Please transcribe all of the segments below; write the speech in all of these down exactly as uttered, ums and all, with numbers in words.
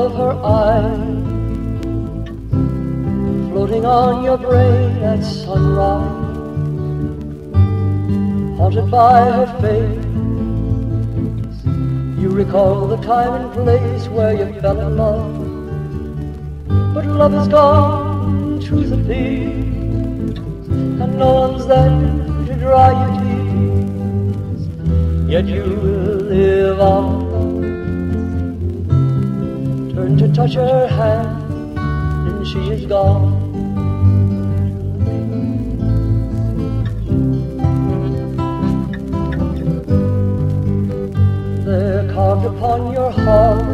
of her eyes, floating on your brain at sunrise, haunted by her face. You recall the time and place where you fell in love, but love is gone, truth appears, and no one's there to dry your tears. Yet you will live on. Turn to touch her hand, and she is gone. There carved upon your heart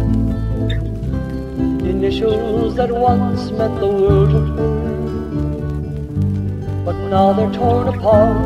initials that once meant the world to her, but now they're torn apart.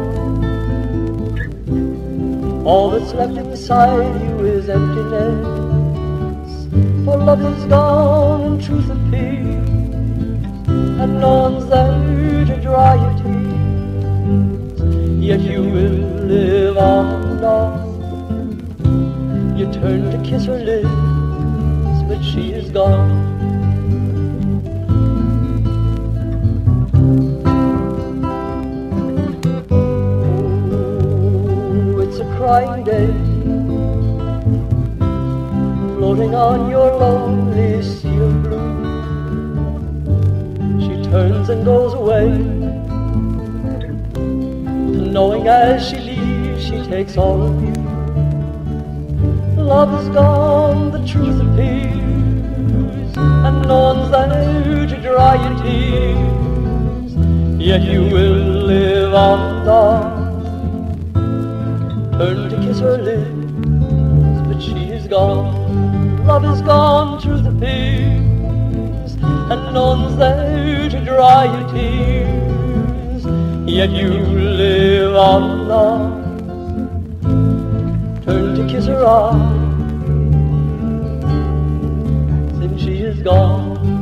All that's left inside you is emptiness, for love is gone and truth appears, and no one's there to dry your tears. Yet you will live on and on. You turn to kiss her lips, but she is gone. Oh, it's a crying day, floating on your lonely sea of blue. She turns and goes away, knowing as she leaves she takes all of you. Love is gone, the truth appears, and no one's there to dry your tears. Yet you will live on and on. Turn to kiss her lips, but she is gone. Love is gone, truth appears, and no one's there to dry your tears. Yet you live on and on. Turn to kiss her arm, then she is gone.